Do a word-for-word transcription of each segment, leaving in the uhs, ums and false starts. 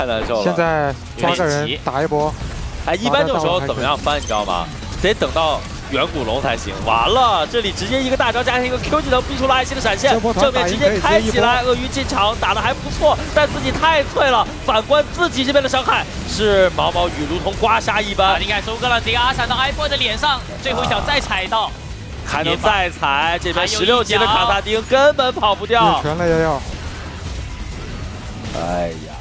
太难受了。 现在抓个人打一波。哎， 一般这种时候怎么样翻，你知道吗？得等到远古龙才行。完了，这里直接一个大招加上一个 Q 技能逼出了爱心的闪现，正面直接开起来。鳄鱼进场打得还不错，但自己太脆了。反观自己这边的伤害，是毛毛雨如同刮痧一般。 你看收割了这个阿闪到 iBoy 的脸上，最后一脚再踩到。 还能再踩，这边十六级的卡萨丁根本跑不掉。 全了瑶瑶。 哎呀，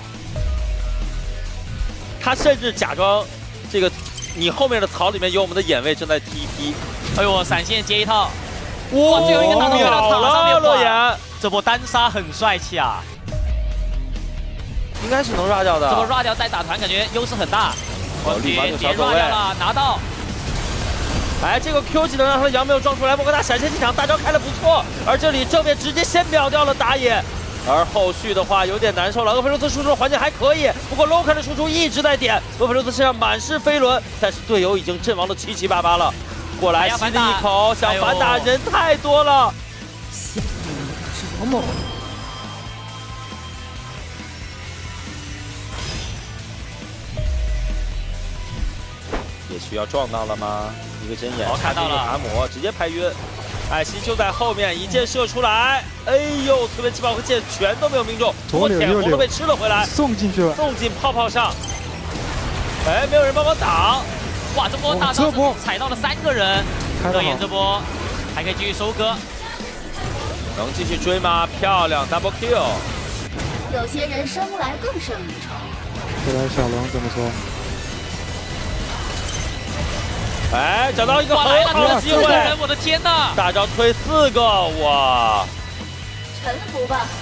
他甚至假装这个你后面的槽里面有我们的眼位正在 T P。 哎呦，闪现接一套，哇，最后一个打到这个塔上面， 乐言， 这波单杀很帅气啊！ 应该是能 rua 掉的。 这波 rua 掉再打团，感觉优势很大。 哦，立马就别 rua 掉了，拿到。 哎，这个 Q 技能让他的杨没有撞出来，莫格纳闪现进场，大招开的不错，而这里正面直接先秒掉了打野，而后续的话有点难受了。厄斐洛斯输出的环境还可以，不过 Lokan 的输出一直在点，厄斐洛斯身上满是飞轮，但是队友已经阵亡的七七八八了。过来吸了一口，想反打，人太多了。 这么猛！ 也需要撞到了吗？一个针眼， 哦，看到了， 达摩直接拍晕，艾希就在后面，一箭射出来，哎呦，推文气泡和箭全都没有命中，不过舔红都被吃了回来， 送进去了， 送进泡泡上。哎，没有人帮忙挡， 哇，这波大招踩到了三个人，乐言这波还可以继续收割， 能继续追吗？漂亮 ，double kill。 有些人生来更胜一筹。 这来小龙怎么说？ 哎，找到一个很好的机会！ 我的天哪！ 大招推四个，哇！ 臣服吧。